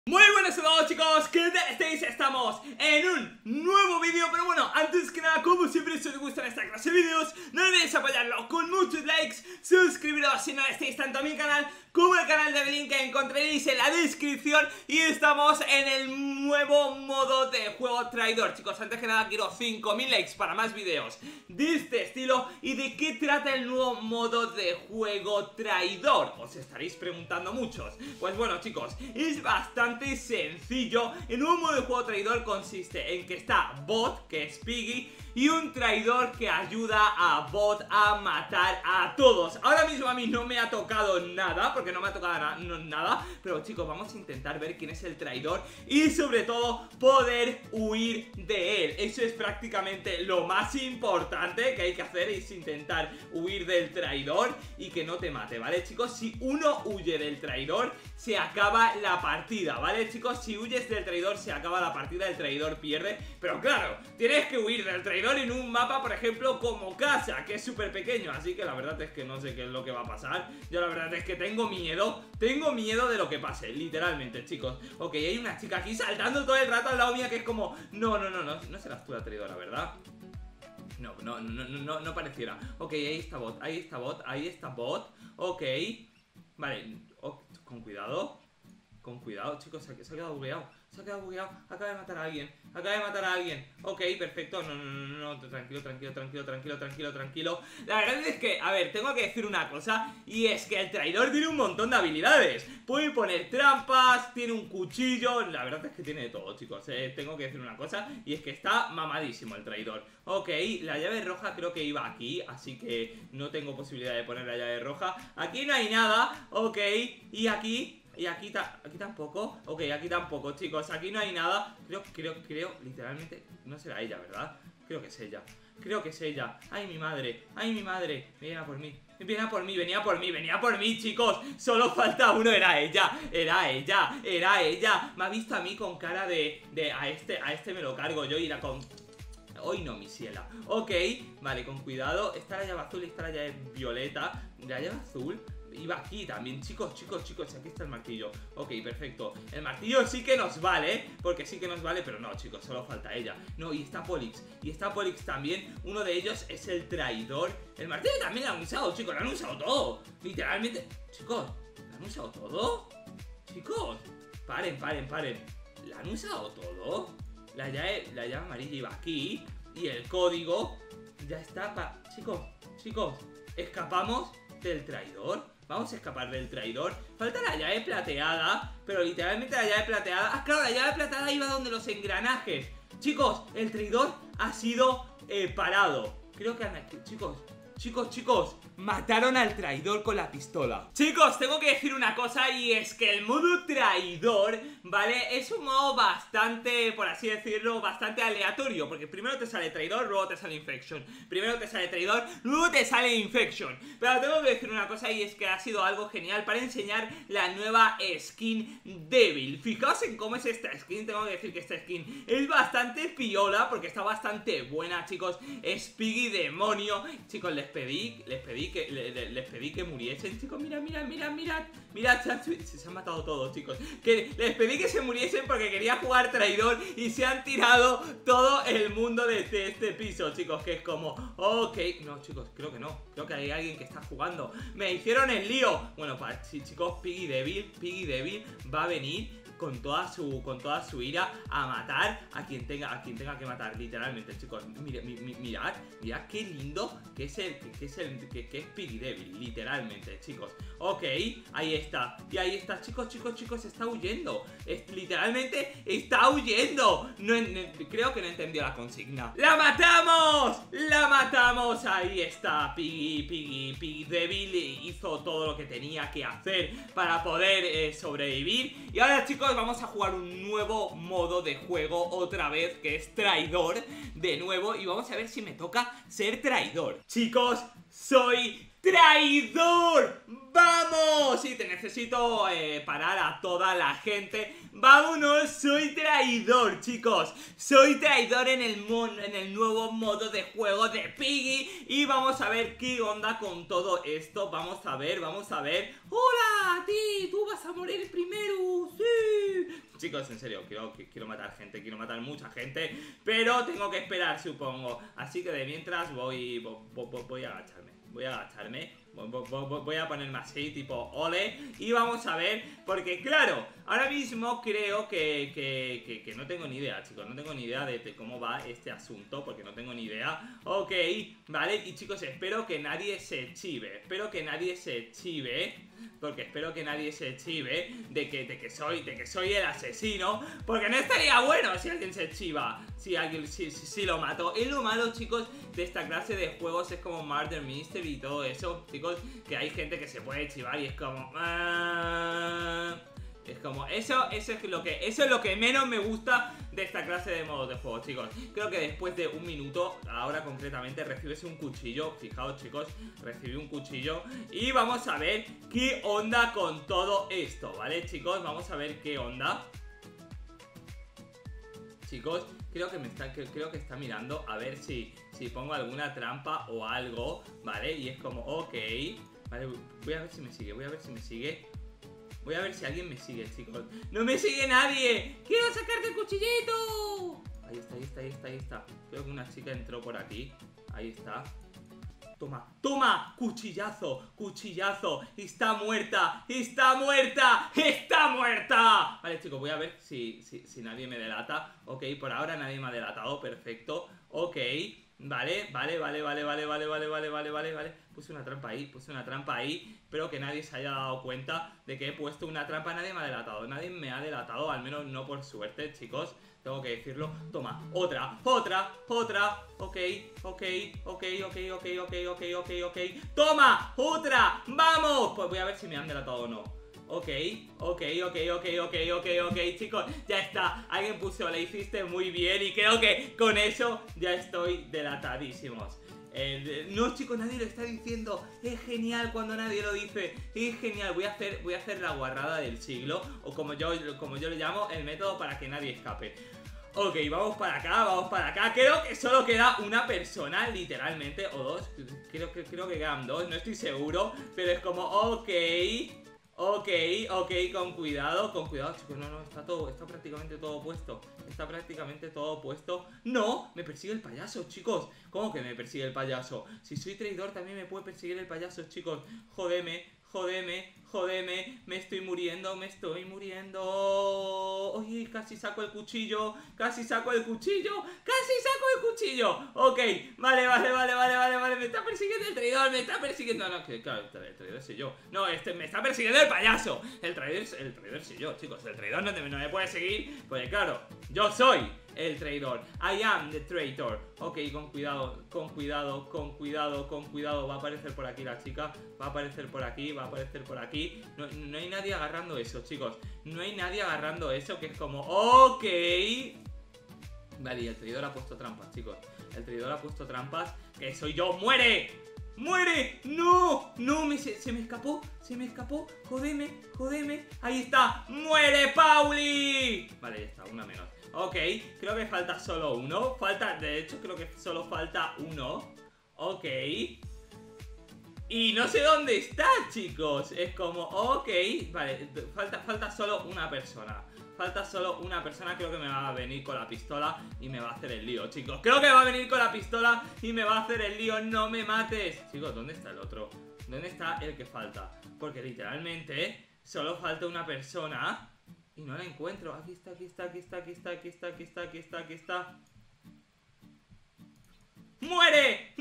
Muy buenas a todos, chicos, ¿qué tal estáis? Estamos en un nuevo vídeo. Pero bueno, antes que nada, como siempre, si os gustan esta clase de vídeos, no olvidéis apoyarlo con muchos likes, suscribiros si no estáis tanto a mi canal como al canal de Belín, que encontraréis en la descripción. Y estamos en el nuevo modo de juego traidor. Chicos, antes que nada quiero 5000 likes para más vídeos de este estilo. ¿Y de qué trata el nuevo modo de juego traidor? Os estaréis preguntando muchos. Pues bueno, chicos, es bastante sencillo. El nuevo modo de juego traidor consiste en que está Bot, que es Piggy, y un traidor que ayuda a Bot a matar a todos. Ahora mismo a mí no me ha tocado nada, porque no me ha tocado nada. Pero chicos, vamos a intentar ver quién es el traidor y sobre todo poder huir de él. Eso es prácticamente lo más importante que hay que hacer, es intentar huir del traidor y que no te mate, ¿vale, chicos? Si uno huye del traidor, se acaba la partida, ¿vale, chicos? Si huyes del traidor, se acaba la partida, el traidor pierde. Pero claro, tienes que huir del traidor en un mapa, por ejemplo, como casa, que es súper pequeño. Así que la verdad es que no sé qué es lo que va a pasar. Yo la verdad es que tengo miedo de lo que pase, literalmente, chicos. Ok, hay una chica aquí saltando todo el rato al lado mía, que es como, no serás tú la traidora, ¿verdad? No pareciera. Ok, ahí está Bot, ahí está Bot, ahí está Bot. Ok, vale, con cuidado, chicos, se ha quedado bugueado. Se ha quedado bugueado, acaba de matar a alguien. Ok, perfecto, no, tranquilo. La verdad es que, a ver, tengo que decir una cosa, y es que el traidor tiene un montón de habilidades. Puede poner trampas, tiene un cuchillo. La verdad es que tiene de todo, chicos. Tengo que decir una cosa, y es que está mamadísimo el traidor. Ok, la llave roja creo que iba aquí, así que no tengo posibilidad de poner la llave roja. Aquí no hay nada, ok, y aquí... Y aquí tampoco. Ok, aquí tampoco, chicos. Aquí no hay nada. Creo, literalmente, no será ella, ¿verdad? Creo que es ella. Ay, mi madre. Viene a por mí. Venía por mí, chicos. Solo falta uno. Era ella. Me ha visto a mí con cara de a este me lo cargo yo, y la con... Hoy no, mi ciela. Ok, vale, con cuidado. Está la llave azul y está la llave violeta. La llave azul iba aquí también, chicos, aquí está el martillo. Ok, perfecto, el martillo sí que nos vale, pero no, chicos, solo falta ella. No, y está Polix también. Uno de ellos es el traidor. El martillo también lo han usado, chicos, lo han usado todo, literalmente. Chicos, ¿lo han usado todo? Chicos, paren. ¿La han usado todo? La llave amarilla iba aquí, y el código ya está Chicos, escapamos del traidor. Vamos a escapar del traidor. Falta la llave plateada, pero literalmente la llave plateada... Ah, claro, la llave plateada iba donde los engranajes. Chicos, el traidor ha sido parado. Creo que... Chicos, mataron al traidor con la pistola. Chicos, tengo que decir una cosa, y es que el modo traidor, ¿vale? Es un modo bastante, por así decirlo, bastante aleatorio, porque primero te sale traidor, luego te sale infection. Pero tengo que decir una cosa, y es que ha sido algo genial para enseñar la nueva skin Devil. Fijaos en cómo es esta skin. Tengo que decir que esta skin es bastante piola, porque está bastante buena, chicos. Es Piggy demonio. Chicos, les pedí que muriesen, chicos. Mirad, se han matado todos, chicos. Que les pedí que se muriesen porque quería jugar traidor, y se han tirado todo el mundo de este piso, chicos. Que es como, ok, no, chicos, creo que no. Creo que hay alguien que está jugando. Me hicieron el lío. Bueno, sí, chicos, Piggy Devil va a venir con toda su ira a matar a quien tenga que matar, literalmente, chicos. Mirad qué lindo que es Piggy Devil, literalmente, chicos. Ok, ahí está. Y ahí está, chicos, está huyendo. Literalmente está huyendo. Creo que no entendió la consigna. ¡La matamos! Ahí está, Piggy Devil hizo todo lo que tenía que hacer para poder sobrevivir. Y ahora, chicos, vamos a jugar un nuevo modo de juego otra vez, que es traidor de nuevo, y vamos a ver si me toca ser traidor. Chicos, soy traidor. ¡Vamos! Sí, te necesito parar a toda la gente. ¡Vámonos! Soy traidor, chicos. Soy traidor en el nuevo modo de juego de Piggy. Y vamos a ver qué onda con todo esto. Vamos a ver. ¡Hola! ¡A ti! ¡Tú vas a morir primero! ¡Sí! chicos, en serio, quiero matar gente, quiero matar mucha gente, pero tengo que esperar, supongo. Así que de mientras voy a agacharme. Voy a agacharme, voy a ponerme así, tipo ole. Y vamos a ver, porque claro, ahora mismo creo que no tengo ni idea, chicos. No tengo ni idea de cómo va este asunto, porque no tengo ni idea. Ok, vale, y chicos, espero que nadie se chive. Espero que nadie se chive, porque espero que nadie se chive de que soy el asesino, porque no estaría bueno si alguien se chiva, si lo mato. Es lo malo, chicos, de esta clase de juegos. Es como Murder Mystery y todo eso, chicos, que hay gente que se puede chivar y es como... Es como, eso es lo que menos me gusta de esta clase de modos de juego, chicos. Creo que después de un minuto, ahora concretamente, recibes un cuchillo. Fijaos, chicos, recibí un cuchillo. Y vamos a ver qué onda con todo esto, ¿vale, chicos? Vamos a ver qué onda. Chicos, creo que está mirando a ver si pongo alguna trampa o algo, ¿vale? Y es como, ok, vale, voy a ver si me sigue, voy a ver si me sigue. Voy a ver si alguien me sigue, chicos. ¡No me sigue nadie! ¡Quiero sacarte el cuchillito! Ahí está. Creo que una chica entró por aquí. Ahí está. ¡Toma! ¡Cuchillazo! ¡Está muerta! Vale, chicos, voy a ver si nadie me delata. Ok, por ahora nadie me ha delatado. Perfecto. Ok. Vale. Puse una trampa ahí. Espero que nadie se haya dado cuenta de que he puesto una trampa. Nadie me ha delatado. Nadie me ha delatado, al menos no por suerte, chicos. Tengo que decirlo. Toma, otra. Ok. Toma, otra. ¡Vamos! Pues voy a ver si me han delatado o no. Ok, chicos, ya está. Alguien puso, le hiciste muy bien. Y creo que con eso ya estoy delatadísimos. No, chicos, nadie lo está diciendo. Es genial cuando nadie lo dice. Es genial, voy a hacer la guarrada del siglo. O como yo lo llamo, el método para que nadie escape. Ok, vamos para acá. Creo que solo queda una persona, literalmente. O dos, creo que quedan dos, no estoy seguro. Pero es como, ok, con cuidado, chicos. No, está prácticamente todo puesto. No, me persigue el payaso, chicos. ¿Cómo que me persigue el payaso? Si soy traidor también me puede perseguir el payaso, chicos. Jódeme, me estoy muriendo. Oye, casi saco el cuchillo. Ok, vale. Me está persiguiendo el traidor, No, que claro, el traidor soy yo. No, me está persiguiendo el payaso. El traidor soy yo, chicos. El traidor no me puede seguir, porque claro, yo soy el traidor. I am the traitor. Ok, con cuidado. Va a aparecer por aquí la chica. Va a aparecer por aquí. No hay nadie agarrando eso, chicos. No hay nadie agarrando eso, que es como, ok. Vale, y el traidor ha puesto trampas, chicos. Que soy yo. ¡Muere! ¡No! Se me escapó. Jódeme. Ahí está. ¡Muere, Pauli! Vale, ya está, una menos. Ok, creo que falta solo uno. De hecho, creo que solo falta uno. Ok. Y no sé dónde está, chicos. Es como, ok. Vale, falta solo una persona. Creo que me va a venir con la pistola y me va a hacer el lío, chicos. No me mates. Chicos, ¿dónde está el otro? ¿Dónde está el que falta? Porque literalmente solo falta una persona y no la encuentro. Aquí está. ¡Muere!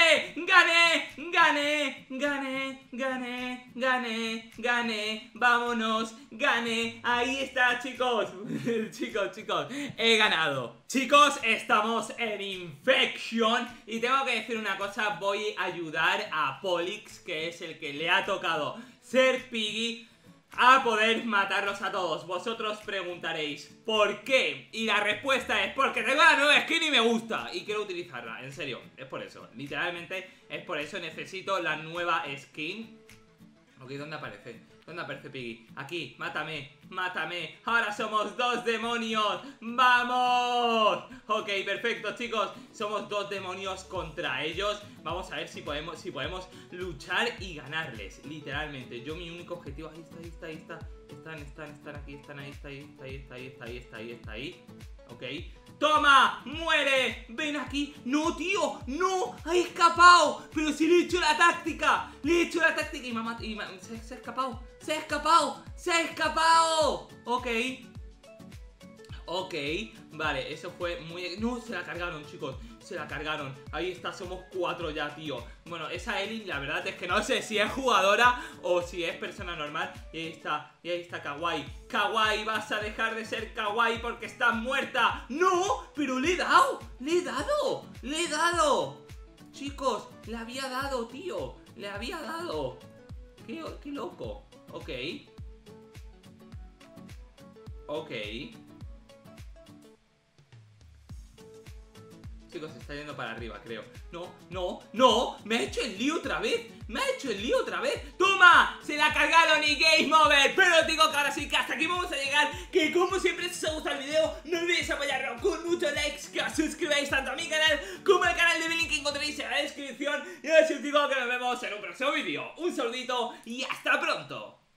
¡Gané! ¡Vámonos! ¡Gané! Ahí está, chicos. Chicos, he ganado. Chicos, estamos en Infection. Y tengo que decir una cosa. Voy a ayudar a Polix, que es el que le ha tocado ser Piggy, a poder matarlos a todos. Vosotros preguntaréis ¿por qué? Y la respuesta es porque tengo la nueva skin y me gusta y quiero utilizarla, en serio, es por eso. Literalmente es por eso, necesito la nueva skin. Ok, ¿dónde aparece? ¿Dónde aparece Piggy? Aquí, mátame, mátame. Ahora somos 2 demonios. ¡Vamos! Ok, perfecto, chicos. Somos 2 demonios contra ellos. Vamos a ver si podemos luchar y ganarles. Literalmente, yo mi único objetivo. Ahí está. Están aquí, están ahí, está ahí. Ok. ¡Toma! ¡Muere! ¡Ven aquí! ¡No, tío! ¡No! ¡Ha escapado! ¡Pero si le he hecho la táctica! ¡Le he hecho la táctica! Y se ha escapado. ¡Se ha escapado! ¡Se ha escapado! Ok. Ok, vale, eso fue muy... No, se la cargaron, chicos. Se la cargaron. Ahí está, somos 4 ya, tío. Bueno, esa Ellie, la verdad es que no sé si es jugadora o si es persona normal. Y ahí está Kawaii. Kawaii, vas a dejar de ser Kawaii porque estás muerta. ¡No! ¡Pero le he dado! ¡Le he dado! ¡Le he dado! Chicos, le había dado, tío. Le había dado. Qué loco. Ok. Ok. Chicos, se está yendo para arriba, creo. No, me ha hecho el lío otra vez. ¡Toma! Se la cargaron y game over. Pero digo que ahora sí, que hasta aquí vamos a llegar. Que como siempre, si os ha gustado el video, no olvidéis apoyarlo con muchos likes, que os suscribáis tanto a mi canal como al canal de Billy, que encontraréis en la descripción. Y ahora sí os digo que nos vemos en un próximo vídeo. Un saludito y hasta pronto.